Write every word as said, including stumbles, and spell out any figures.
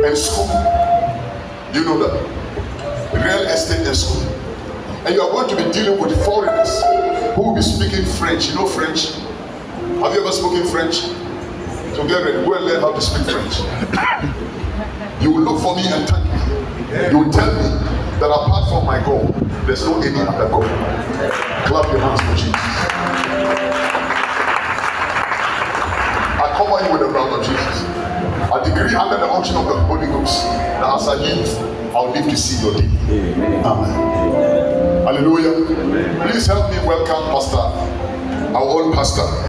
and school. Do you know that? Real estate and school. And you are going to be dealing with foreigners who will be speaking French. You know French? Have you ever spoken French? So get ready, go and learn how to speak French. You will look for me and thank me. You will tell me that apart from my God, there's no any other God. Clap your hands for Jesus. I cover you with the blood of Jesus. I decree under the unction of the Holy Ghost that as I live, I'll live to see your day. Amen. Hallelujah. Please help me welcome Pastor, our own pastor.